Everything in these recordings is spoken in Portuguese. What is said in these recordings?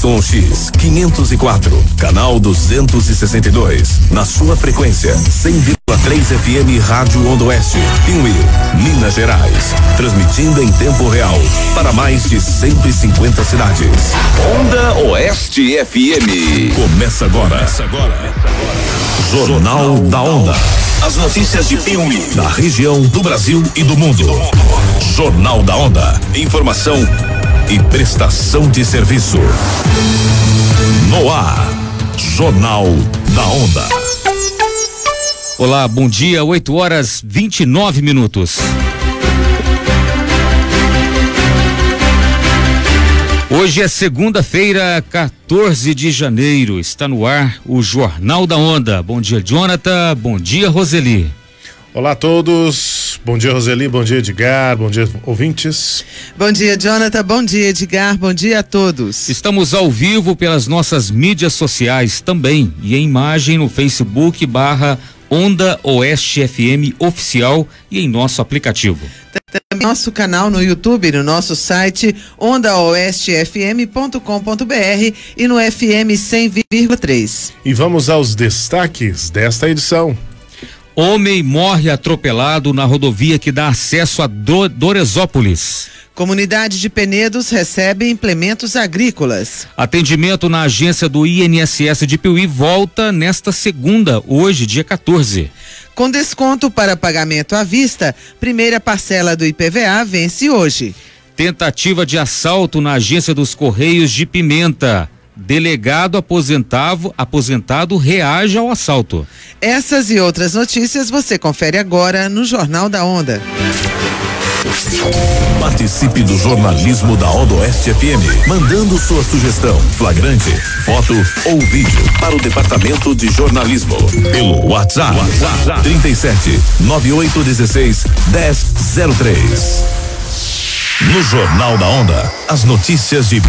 Y 504, canal 262, na sua frequência 100,3 FM Rádio Onda Oeste, Piuí, Minas Gerais, transmitindo em tempo real para mais de 150 cidades. Onda Oeste FM. Começa agora. Jornal da Onda. As notícias de Piuí, da região, do Brasil e do mundo. Jornal da Onda. Informação e prestação de serviço. No ar, Jornal da Onda. Olá, bom dia, 8h29. Hoje é segunda-feira, 14 de janeiro. Está no ar o Jornal da Onda. Bom dia, Jonathan. Bom dia, Roseli. Olá a todos. Bom dia, Roseli. Bom dia, Edgar. Bom dia, ouvintes. Bom dia, Jonathan. Bom dia, Edgar. Bom dia a todos. Estamos ao vivo pelas nossas mídias sociais também e em imagem no Facebook /Onda Oeste FM Oficial e em nosso aplicativo. Também nosso canal no YouTube, no nosso site ondaoestefm.com.br e no FM 100,3. E vamos aos destaques desta edição. Homem morre atropelado na rodovia que dá acesso a Doresópolis. Comunidade de Penedos recebe implementos agrícolas. Atendimento na agência do INSS de Piuí volta nesta segunda, hoje, dia 14. Com desconto para pagamento à vista, primeira parcela do IPVA vence hoje. Tentativa de assalto na agência dos Correios de Pimenta. Delegado aposentado reage ao assalto. Essas e outras notícias você confere agora no Jornal da Onda. Participe do jornalismo da Onda Oeste FM, mandando sua sugestão, flagrante, foto ou vídeo para o departamento de jornalismo pelo WhatsApp 37 9816 1003. No Jornal da Onda, as notícias de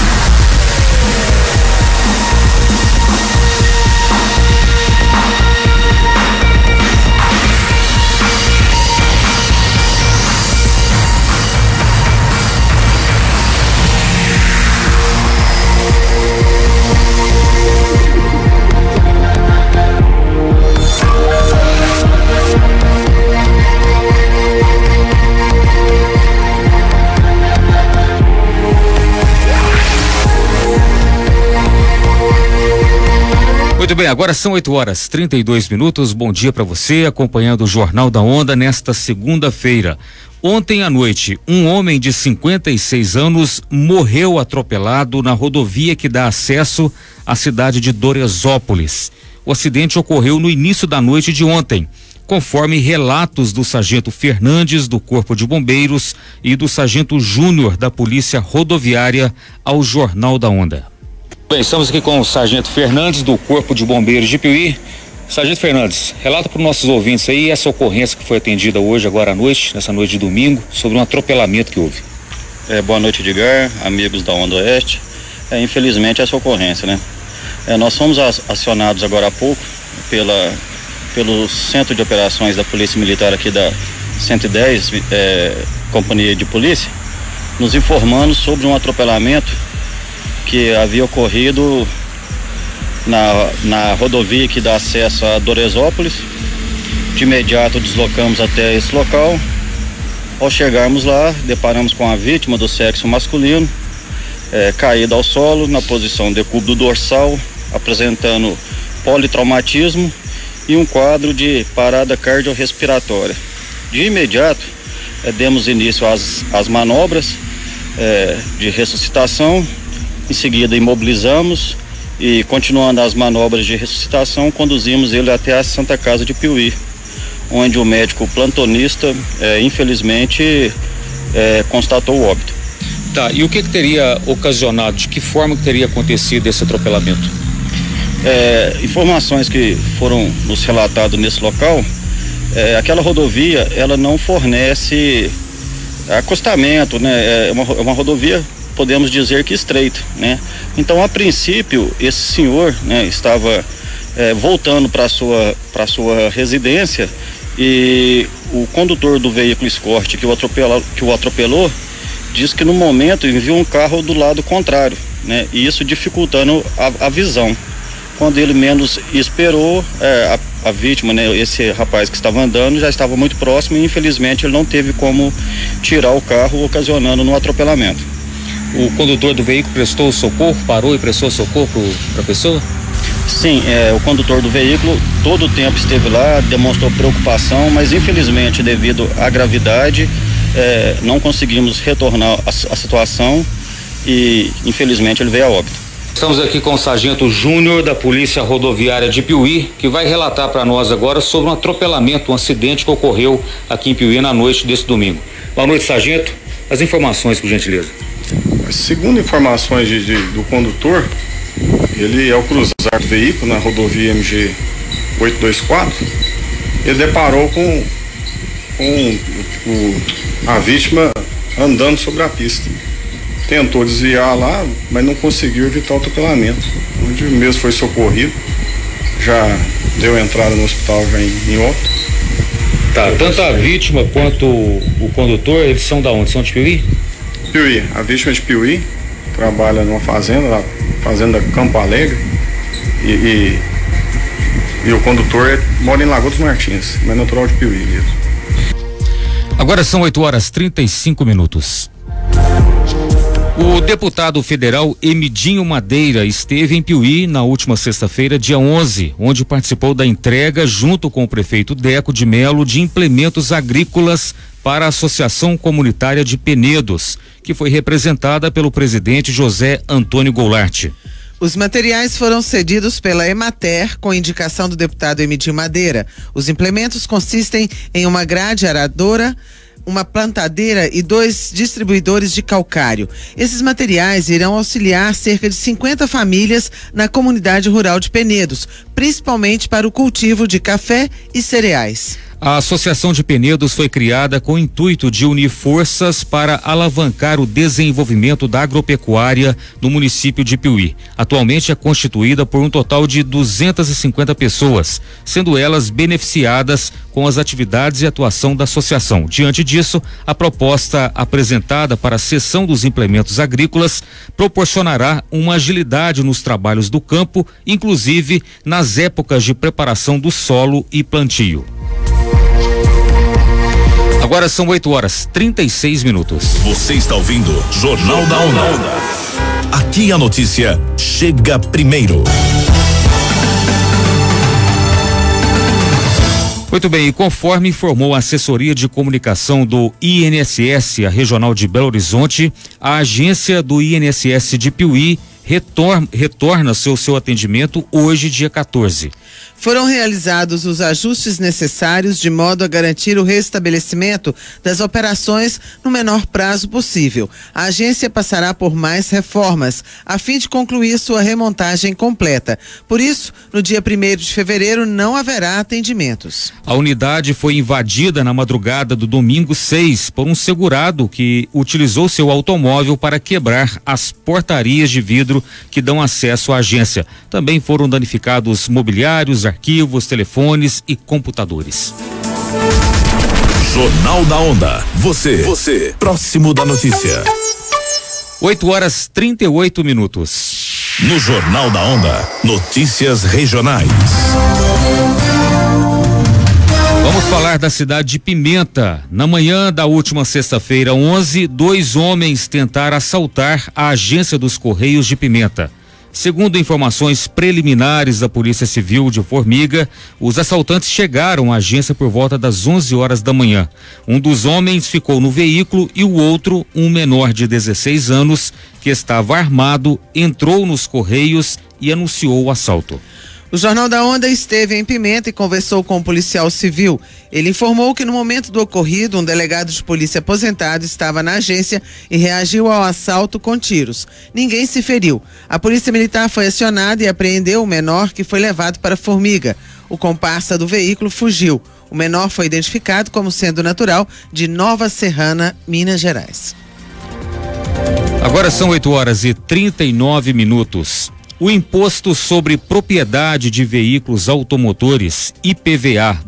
Muito bem, agora são 8h32. Bom dia para você, acompanhando o Jornal da Onda nesta segunda-feira. Ontem à noite, um homem de 56 anos morreu atropelado na rodovia que dá acesso à cidade de Doresópolis. O acidente ocorreu no início da noite de ontem, conforme relatos do sargento Fernandes do Corpo de Bombeiros e do sargento Júnior da Polícia Rodoviária ao Jornal da Onda. Bem, estamos aqui com o sargento Fernandes do Corpo de Bombeiros de Piuí. Sargento Fernandes, relata para os nossos ouvintes aí essa ocorrência que foi atendida hoje, agora à noite, nessa noite de domingo, sobre um atropelamento que houve. Boa noite, Edgar, amigos da Onda Oeste. Infelizmente essa ocorrência, né? Nós fomos acionados agora há pouco pelo Centro de Operações da Polícia Militar aqui da 110, Companhia de Polícia, nos informando sobre um atropelamento que havia ocorrido na rodovia que dá acesso a Doresópolis. De imediato deslocamos até esse local. Ao chegarmos lá, deparamos com a vítima do sexo masculino, caída ao solo na posição decúbito dorsal, apresentando politraumatismo e um quadro de parada cardiorrespiratória. De imediato, demos início às manobras de ressuscitação. Em seguida, imobilizamos e, continuando as manobras de ressuscitação, conduzimos ele até a Santa Casa de Piuí, onde o médico plantonista, infelizmente, constatou o óbito. Tá, e o que teria ocasionado, de que forma que teria acontecido esse atropelamento? Informações que foram nos relatadas nesse local, aquela rodovia, ela não fornece acostamento, né? É uma rodovia, podemos dizer que estreita, né? Então, a princípio, esse senhor, né, estava voltando para sua residência e o condutor do veículo Escort que o atropelou diz que no momento viu um carro do lado contrário, né? E isso dificultando a visão. Quando ele menos esperou, a vítima, né, esse rapaz que estava andando, já estava muito próximo e infelizmente ele não teve como tirar o carro, ocasionando um atropelamento. O condutor do veículo prestou socorro, parou e prestou socorro para a pessoa? Sim, o condutor do veículo todo o tempo esteve lá, demonstrou preocupação, mas infelizmente devido à gravidade não conseguimos retornar a situação e infelizmente ele veio a óbito. Estamos aqui com o sargento Júnior da Polícia Rodoviária de Piuí, que vai relatar para nós agora sobre um atropelamento, um acidente que ocorreu aqui em Piuí na noite desse domingo. Boa noite, sargento. As informações, por gentileza. Segundo informações do condutor, ele ao cruzar o veículo na rodovia MG 824, ele deparou com a vítima andando sobre a pista. Tentou desviar lá, mas não conseguiu evitar o atropelamento. Onde mesmo foi socorrido, já deu entrada no hospital já em óbito. Tá, tanto a vítima quanto o condutor, eles são da onde? São de Piuí? Piuí, a vítima é de Piuí, trabalha numa fazenda, fazenda Campo Alegre, e o condutor mora em Lagoa dos Martins, mas natural de Piuí mesmo. Agora são 8h35. O deputado federal Emidinho Madeira esteve em Piuí na última sexta-feira, dia 11, onde participou da entrega, junto com o prefeito Deco de Melo, de implementos agrícolas para a Associação Comunitária de Penedos, que foi representada pelo presidente José Antônio Goulart. Os materiais foram cedidos pela Emater com indicação do deputado Emidinho Madeira. Os implementos consistem em uma grade aradora, uma plantadeira e 2 distribuidores de calcário. Esses materiais irão auxiliar cerca de 50 famílias na comunidade rural de Penedos, principalmente para o cultivo de café e cereais. A Associação de Penedos foi criada com o intuito de unir forças para alavancar o desenvolvimento da agropecuária no município de Piuí. Atualmente é constituída por um total de 250 pessoas, sendo elas beneficiadas com as atividades e atuação da associação. Diante disso, a proposta apresentada para a cessão dos implementos agrícolas proporcionará uma agilidade nos trabalhos do campo, inclusive nas épocas de preparação do solo e plantio. Agora são 8h36. Você está ouvindo Jornal da Onda. Aqui a notícia chega primeiro. Muito bem, e conforme informou a assessoria de comunicação do INSS, a regional de Belo Horizonte, a agência do INSS de Piuí retorna seu atendimento hoje, dia 14. Foram realizados os ajustes necessários de modo a garantir o restabelecimento das operações no menor prazo possível. A agência passará por mais reformas, a fim de concluir sua remontagem completa. Por isso, no dia 1º de fevereiro não haverá atendimentos. A unidade foi invadida na madrugada do domingo 6 por um segurado que utilizou seu automóvel para quebrar as portarias de vidro que dão acesso à agência. Também foram danificados mobiliários, arquivos, telefones e computadores. Jornal da Onda. Você, próximo da notícia. 8h38. No Jornal da Onda, notícias regionais. Vamos falar da cidade de Pimenta. Na manhã da última sexta-feira, 11, 2 homens tentaram assaltar a agência dos Correios de Pimenta. Segundo informações preliminares da Polícia Civil de Formiga, os assaltantes chegaram à agência por volta das 11 horas da manhã. Um dos homens ficou no veículo e o outro, um menor de 16 anos, que estava armado, entrou nos Correios e anunciou o assalto. O Jornal da Onda esteve em Pimenta e conversou com um policial civil. Ele informou que no momento do ocorrido, um delegado de polícia aposentado estava na agência e reagiu ao assalto com tiros. Ninguém se feriu. A polícia militar foi acionada e apreendeu o menor, que foi levado para Formiga. O comparsa do veículo fugiu. O menor foi identificado como sendo natural de Nova Serrana, Minas Gerais. Agora são 8h39. O Imposto sobre Propriedade de Veículos Automotores, IPVA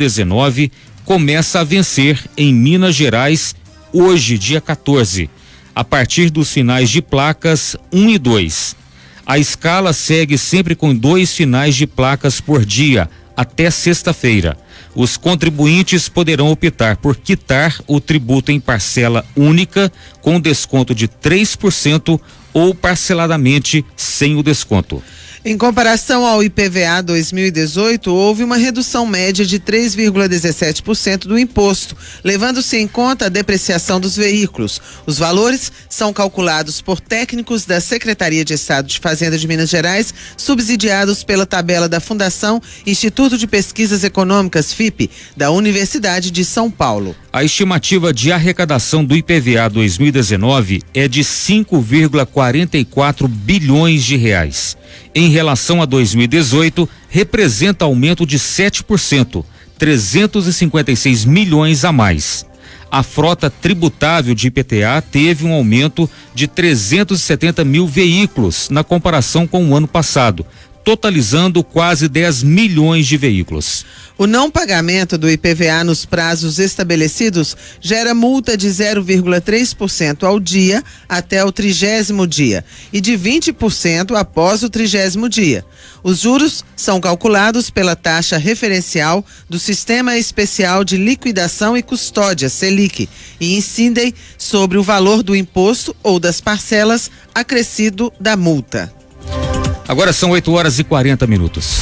2019, começa a vencer em Minas Gerais hoje, dia 14. a partir dos finais de placas 1 e 2. A escala segue sempre com 2 finais de placas por dia, até sexta-feira. Os contribuintes poderão optar por quitar o tributo em parcela única, com desconto de 3% ou parceladamente sem o desconto. Em comparação ao IPVA 2018, houve uma redução média de 3,17% do imposto, levando-se em conta a depreciação dos veículos. Os valores são calculados por técnicos da Secretaria de Estado de Fazenda de Minas Gerais, subsidiados pela tabela da Fundação Instituto de Pesquisas Econômicas, FIPE, da Universidade de São Paulo. A estimativa de arrecadação do IPVA 2019 é de 5,44 bilhões de reais. Em relação a 2018, representa aumento de 7%, 356 milhões a mais. A frota tributável de IPTU teve um aumento de 370 mil veículos na comparação com o ano passado, totalizando quase 10 milhões de veículos. O não pagamento do IPVA nos prazos estabelecidos gera multa de 0,3% ao dia até o 30º dia e de 20% após o 30º dia. Os juros são calculados pela taxa referencial do Sistema Especial de Liquidação e Custódia, Selic, e incidem sobre o valor do imposto ou das parcelas acrescido da multa. Agora são 8h40.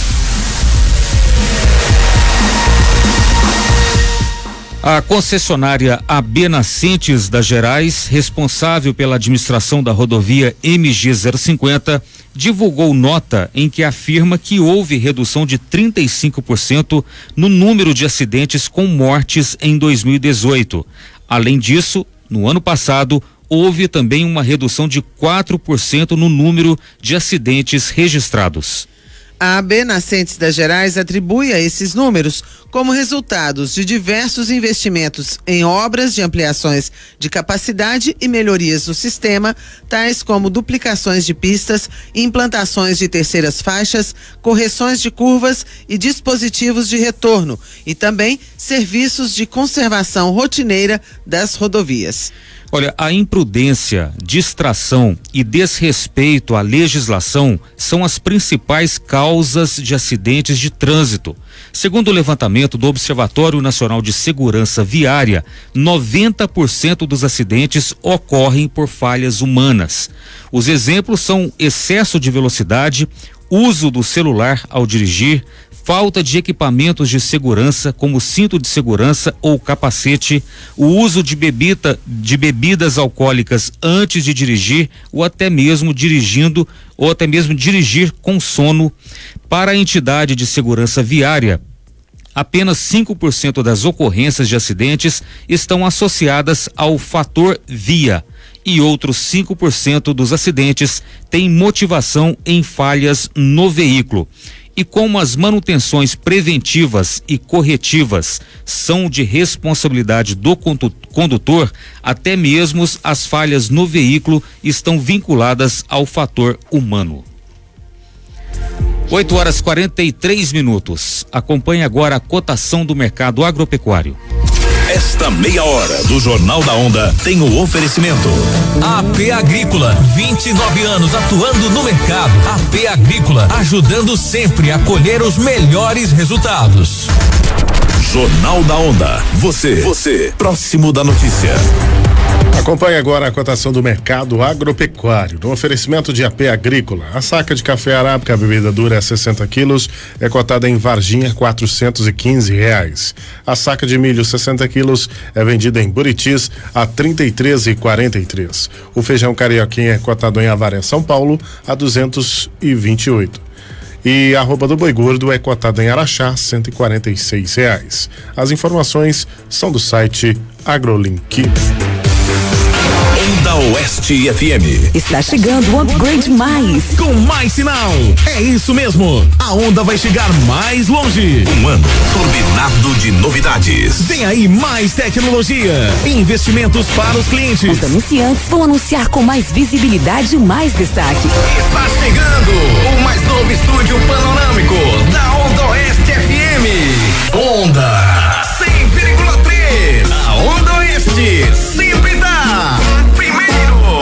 A concessionária AB Nascentes das Gerais, responsável pela administração da rodovia MG 050, divulgou nota em que afirma que houve redução de 35% no número de acidentes com mortes em 2018. Além disso, no ano passado, houve também uma redução de 4% no número de acidentes registrados. A AB Nascentes das Gerais atribui a esses números como resultados de diversos investimentos em obras de ampliações de capacidade e melhorias no sistema, tais como duplicações de pistas, implantações de terceiras faixas, correções de curvas e dispositivos de retorno, e também serviços de conservação rotineira das rodovias. Olha, a imprudência, distração e desrespeito à legislação são as principais causas de acidentes de trânsito. Segundo o levantamento do Observatório Nacional de Segurança Viária, 90% dos acidentes ocorrem por falhas humanas. Os exemplos são excesso de velocidade, uso do celular ao dirigir, falta de equipamentos de segurança como cinto de segurança ou capacete, o uso de bebidas alcoólicas antes de dirigir ou até mesmo dirigir com sono. Para a entidade de segurança viária, apenas 5% das ocorrências de acidentes estão associadas ao fator via e outros 5% dos acidentes têm motivação em falhas no veículo. E como as manutenções preventivas e corretivas são de responsabilidade do condutor, até mesmo as falhas no veículo estão vinculadas ao fator humano. 8h43. Acompanhe agora a cotação do mercado agropecuário. Esta meia hora do Jornal da Onda tem o oferecimento. AP Agrícola, 29 anos atuando no mercado. AP Agrícola, ajudando sempre a colher os melhores resultados. Jornal da Onda. Você, próximo da notícia. Acompanhe agora a cotação do mercado agropecuário. No oferecimento de AP Agrícola, a saca de café arábica, a bebida dura é 60 quilos, é cotada em Varginha R$415. A saca de milho 60 quilos é vendida em Buritis a R$33,43. O feijão carioquinha é cotado em Avaré, São Paulo a R$228. E a arroba do boi gordo é cotada em Araxá R$146. As informações são do site AgroLink. Onda Oeste FM. Está chegando o Upgrade Mais. Com mais sinal. É isso mesmo. A Onda vai chegar mais longe. Um ano turbinado de novidades. Vem aí mais tecnologia. Investimentos para os clientes. Os anunciantes vão anunciar com mais visibilidade e mais destaque. Está chegando o mais novo estúdio panorâmico da Onda Oeste FM. Onda 100,3. A Onda Oeste sempre dá primeiro.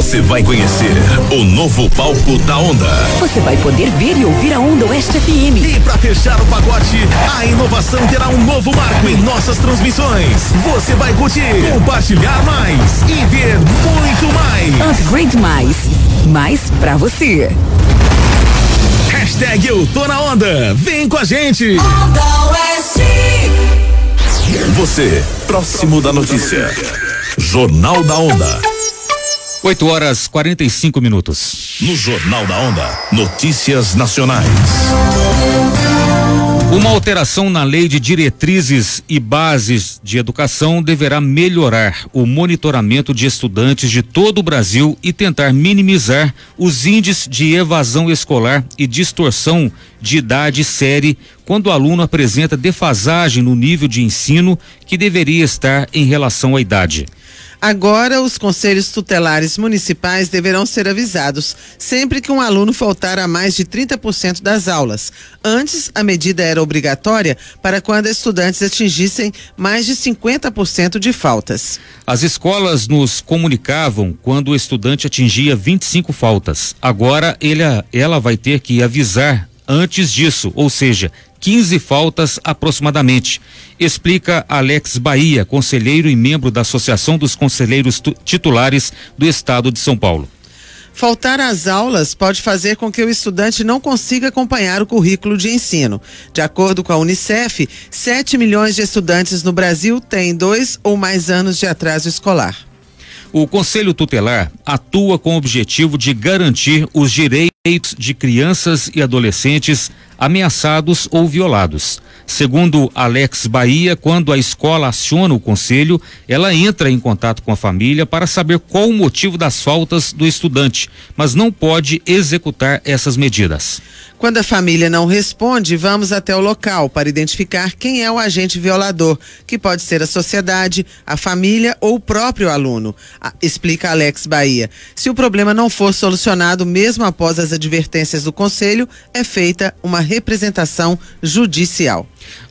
Você vai conhecer o novo palco da Onda. Você vai poder ver e ouvir a Onda Oeste FM. E para fechar o pacote, a inovação terá um novo marco em nossas transmissões. Você vai curtir, compartilhar mais e ver muito mais. Upgrade mais pra você. Hashtag Eu Tô Na Onda, vem com a gente. Onda Oeste. Você, próximo da notícia. Jornal da Onda. 8h45. No Jornal da Onda, notícias nacionais. Uma alteração na Lei de Diretrizes e Bases de Educação deverá melhorar o monitoramento de estudantes de todo o Brasil e tentar minimizar os índices de evasão escolar e distorção de idade e série quando o aluno apresenta defasagem no nível de ensino que deveria estar em relação à idade. Agora, os conselhos tutelares municipais deverão ser avisados sempre que um aluno faltar a mais de 30% das aulas. Antes, a medida era obrigatória para quando estudantes atingissem mais de 50% de faltas. As escolas nos comunicavam quando o estudante atingia 25 faltas. Agora, ela vai ter que avisar antes disso, ou seja, 15 faltas aproximadamente, explica Alex Bahia, conselheiro e membro da Associação dos Conselheiros Titulares do Estado de São Paulo. Faltar às aulas pode fazer com que o estudante não consiga acompanhar o currículo de ensino. De acordo com a Unicef, 7 milhões de estudantes no Brasil têm 2 ou mais anos de atraso escolar. O Conselho Tutelar atua com o objetivo de garantir os direitos de crianças e adolescentes ameaçados ou violados. Segundo Alex Bahia, quando a escola aciona o conselho, ela entra em contato com a família para saber qual o motivo das faltas do estudante, mas não pode executar essas medidas. Quando a família não responde, vamos até o local para identificar quem é o agente violador, que pode ser a sociedade, a família ou o próprio aluno, explica Alex Bahia. Se o problema não for solucionado mesmo após as advertências do conselho, é feita uma representação judicial.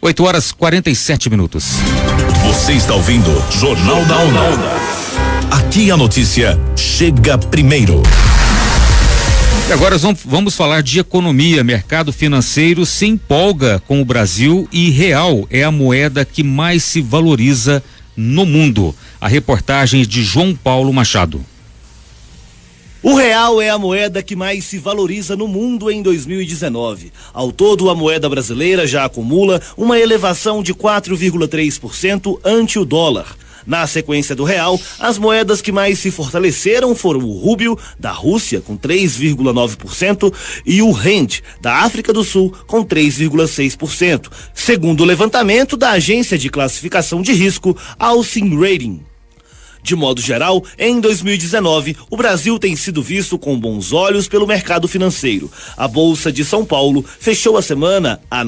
8h47. Você está ouvindo Jornal da Onda. Aqui a notícia chega primeiro. E agora vamos falar de economia. Mercado financeiro se empolga com o Brasil e real é a moeda que mais se valoriza no mundo. A reportagem de João Paulo Machado. O real é a moeda que mais se valoriza no mundo em 2019. Ao todo, a moeda brasileira já acumula uma elevação de 4,3% ante o dólar. Na sequência do real, as moedas que mais se fortaleceram foram o rúbio, da Rússia, com 3,9%, e o rand, da África do Sul, com 3,6%, segundo o levantamento da agência de classificação de risco, Alcin Rating. De modo geral, em 2019, o Brasil tem sido visto com bons olhos pelo mercado financeiro. A Bolsa de São Paulo fechou a semana a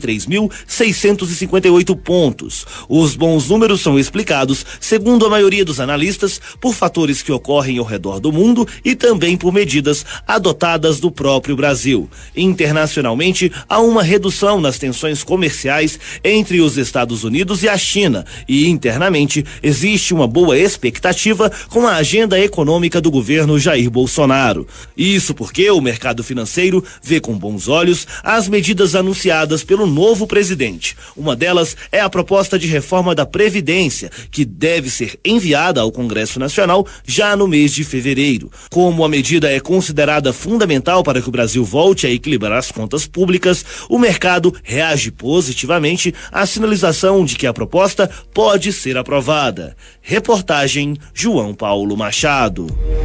93.658 pontos. Os bons números são explicados, segundo a maioria dos analistas, por fatores que ocorrem ao redor do mundo e também por medidas adotadas do próprio Brasil. Internacionalmente, há uma redução nas tensões comerciais entre os Estados Unidos e a China, e internamente existe uma boa expectativa com a agenda econômica do governo Jair Bolsonaro. Isso porque o mercado financeiro vê com bons olhos as medidas anunciadas pelo novo presidente. Uma delas é a proposta de reforma da Previdência, que deve ser enviada ao Congresso Nacional já no mês de fevereiro. Como a medida é considerada fundamental para que o Brasil volte a equilibrar as contas públicas, o mercado reage positivamente à sinalização de que a proposta pode ser aprovada. Reportagem João Paulo Machado.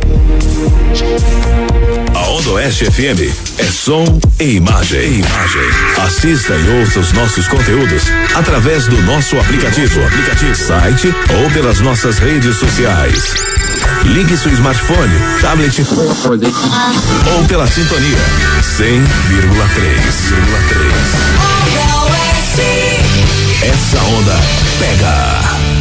A Onda Oeste FM é som e imagem. Assista e ouça os nossos conteúdos através do nosso aplicativo, site ou pelas nossas redes sociais. Ligue seu smartphone, tablet ou pela sintonia 100,3. Essa onda pega.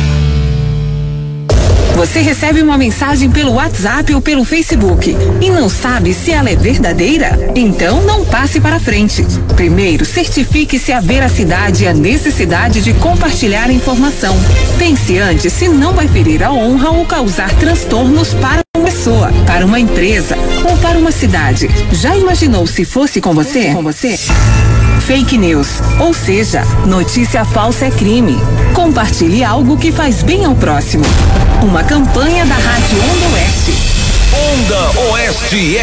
Você recebe uma mensagem pelo WhatsApp ou pelo Facebook e não sabe se ela é verdadeira? Então não passe para frente. Primeiro, certifique se a veracidade e a necessidade de compartilhar a informação. Pense antes se não vai ferir a honra ou causar transtornos para o pessoa, para uma empresa ou para uma cidade. Já imaginou se fosse com você? Fake news, ou seja, notícia falsa é crime. Compartilhe algo que faz bem ao próximo. Uma campanha da Rádio Onda Oeste. Onda Oeste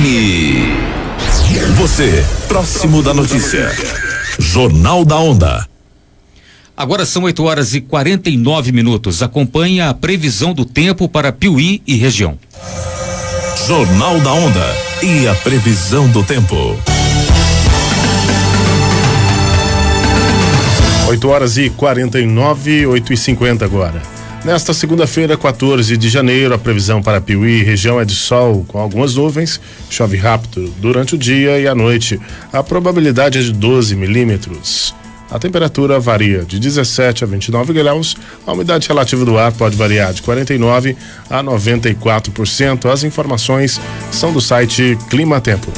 FM. Você, próximo da notícia. Jornal da Onda. Agora são 8h49. Acompanhe a previsão do tempo para Piuí e região. Jornal da Onda e a previsão do tempo. 8h49, 8h50 agora. Nesta segunda-feira, 14 de janeiro, a previsão para Piuí e região é de sol com algumas nuvens, chove rápido durante o dia e à noite. A probabilidade é de 12 milímetros. A temperatura varia de 17 a 29 graus, a umidade relativa do ar pode variar de 49 a 94%. As informações são do site Clima Tempo.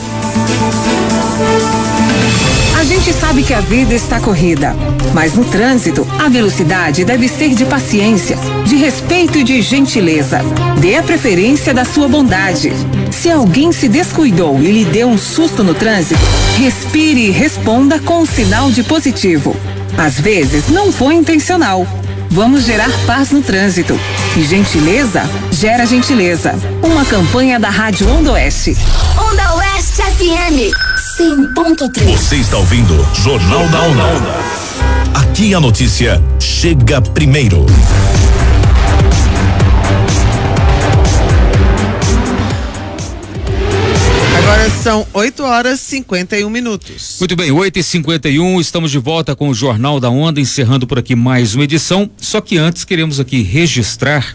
A gente sabe que a vida está corrida, mas no trânsito, a velocidade deve ser de paciência, de respeito e de gentileza. Dê a preferência da sua bondade. Se alguém se descuidou e lhe deu um susto no trânsito, respire e responda com um sinal de positivo. Às vezes, não foi intencional. Vamos gerar paz no trânsito. E gentileza gera gentileza. Uma campanha da Rádio Onda Oeste. Onda Oeste FM 100.3. Você está ouvindo Jornal da Onda. Aqui a notícia chega primeiro. Agora são 8h51. Muito bem, 8h51, estamos de volta com o Jornal da Onda, encerrando por aqui mais uma edição. Só que antes queremos aqui registrar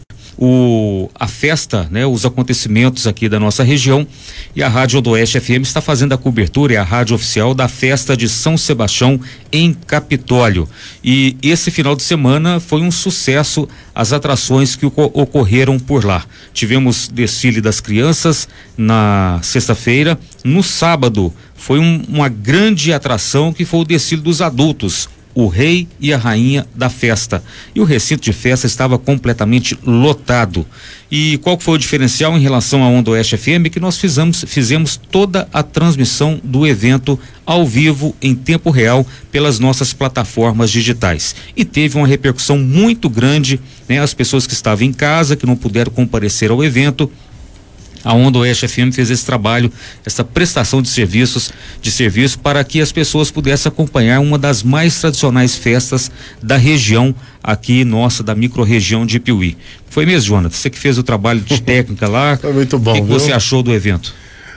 a festa, né, os acontecimentos aqui da nossa região, e a Rádio Onda Oeste FM está fazendo a cobertura, é a rádio oficial da festa de São Sebastião em Capitólio. E esse final de semana foi um sucesso as atrações que ocorreram por lá. Tivemos desfile das crianças na sexta-feira. No sábado foi uma grande atração que foi o desfile dos adultos, o rei e a rainha da festa. E o recinto de festa estava completamente lotado. E qual que foi o diferencial em relação à Onda Oeste FM? Que nós fizemos toda a transmissão do evento ao vivo, em tempo real, pelas nossas plataformas digitais. E teve uma repercussão muito grande, né? As pessoas que estavam em casa, que não puderam comparecer ao evento, a Onda Oeste FM fez esse trabalho, essa prestação de serviço para que as pessoas pudessem acompanhar uma das mais tradicionais festas da região aqui nossa, da micro-região de Piuí. Foi mesmo, Jonathan? Você que fez o trabalho de técnica lá. Foi muito bom. O que você achou do evento?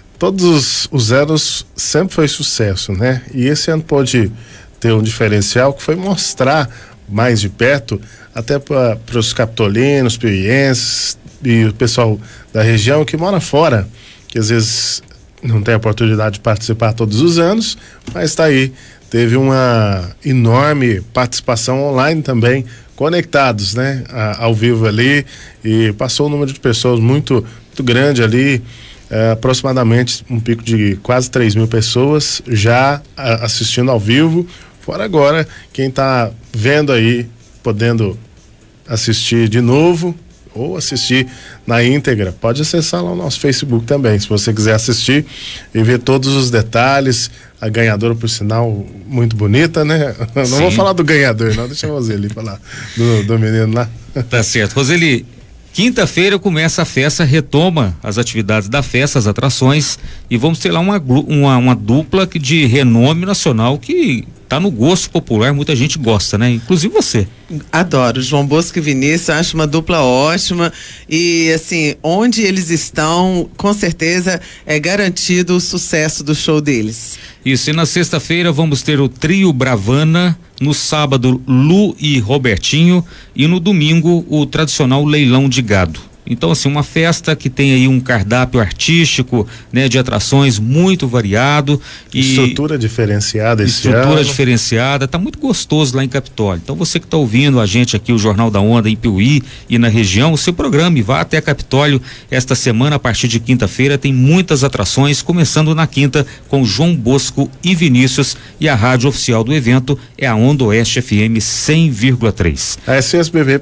Todos os anos sempre foi sucesso, né? E esse ano pode ter um diferencial que foi mostrar mais de perto, até para os capitolinos, piuienses e o pessoal da região que mora fora, que às vezes não tem a oportunidade de participar todos os anos, mas está aí, teve uma enorme participação online também, conectados, né, ao vivo ali, e passou um número de pessoas muito grande ali, aproximadamente um pico de quase 3.000 pessoas já assistindo ao vivo, fora agora quem está vendo aí, podendo assistir de novo ou assistir na íntegra, pode acessar lá o nosso Facebook também, se você quiser assistir e ver todos os detalhes. A ganhadora, por sinal, muito bonita, né? Não Sim. Vou falar do ganhador, não, deixa a Roseli falar do menino lá. Tá certo. Roseli, quinta-feira começa a festa, retoma as atividades da festa, as atrações, e vamos ter lá uma dupla de renome nacional que tá no gosto popular, muita gente gosta, né? Inclusive você. Adoro, João Bosco e Vinícius, acho uma dupla ótima, e assim, onde eles estão, com certeza é garantido o sucesso do show deles. Isso, e na sexta-feira vamos ter o trio Bravana, no sábado Lu e Robertinho, e no domingo o tradicional leilão de gado. Então, assim, uma festa que tem aí um cardápio artístico, né, de atrações muito variado e estrutura diferenciada esse ano. Estrutura diferenciada, tá muito gostoso lá em Capitólio. Então, você que está ouvindo a gente aqui, o Jornal da Onda em Piuí e na região, se programe, vá até Capitólio esta semana, a partir de quinta-feira, tem muitas atrações, começando na quinta com João Bosco e Vinícius, e a rádio oficial do evento é a Onda Oeste FM 100,3. A SSBB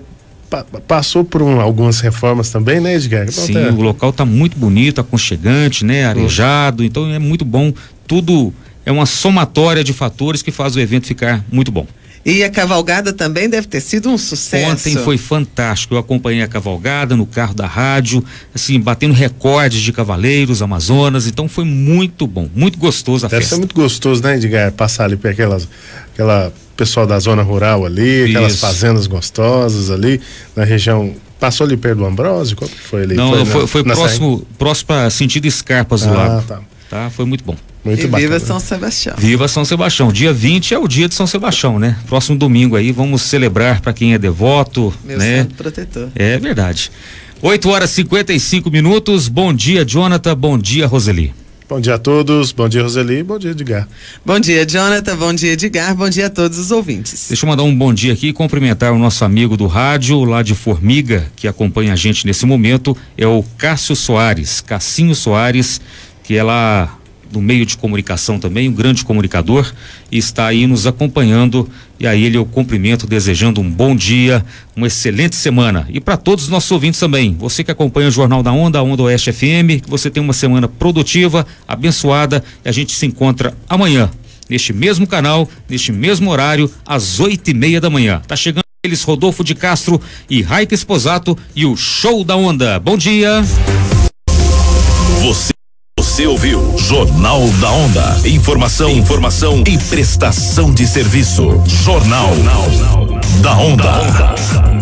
passou por algumas reformas também, né, Edgar? Sim, o local está muito bonito, aconchegante, né, arejado, então é muito bom. Tudo é uma somatória de fatores que faz o evento ficar muito bom. E a cavalgada também deve ter sido um sucesso. Ontem foi fantástico, eu acompanhei a cavalgada no carro da rádio, assim, batendo recordes de cavaleiros, amazonas, então foi muito bom, muito gostoso a festa. Deve ser muito gostoso, né, Edgar, passar ali por aquela pessoal da zona rural ali, aquelas fazendas gostosas ali, na região. Passou ali perto do Ambrósio? Qual que foi ali? Não, foi próximo para sentido Escarpas do Lago. Tá, foi muito bom. Muito bacana. Viva São Sebastião. Viva São Sebastião. Dia 20 é o dia de São Sebastião, né? Próximo domingo aí, vamos celebrar para quem é devoto, meu né? santo protetor. É verdade. 8h55. Bom dia, Jonathan. Bom dia, Roseli. Bom dia a todos, bom dia, Roseli, bom dia, Edgar. Bom dia, Jonathan, bom dia, Edgar, bom dia a todos os ouvintes. Deixa eu mandar um bom dia aqui e cumprimentar o nosso amigo do rádio, lá de Formiga, que acompanha a gente nesse momento, é o Cassinho Soares, que é lá do meio de comunicação também, um grande comunicador, e está aí nos acompanhando, e a ele eu cumprimento desejando um bom dia, uma excelente semana, e para todos os nossos ouvintes também, você que acompanha o Jornal da Onda, a Onda Oeste FM, que você tenha uma semana produtiva, abençoada, e a gente se encontra amanhã, neste mesmo canal, neste mesmo horário, às 8:30 da manhã. Tá chegando eles, Rodolfo de Castro e Raika Esposato, e o Show da Onda. Bom dia! Você ouviu Jornal da Onda. Informação e prestação de serviço. Jornal da Onda.